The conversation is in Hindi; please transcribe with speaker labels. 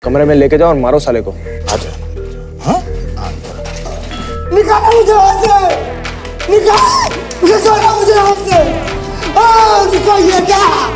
Speaker 1: कमरे में लेके जाओ और मारो साले को।
Speaker 2: अच्छा। हाँ?
Speaker 3: निकालो मुझे वहां से, निकालो मुझे वहां से। निकालिए क्या?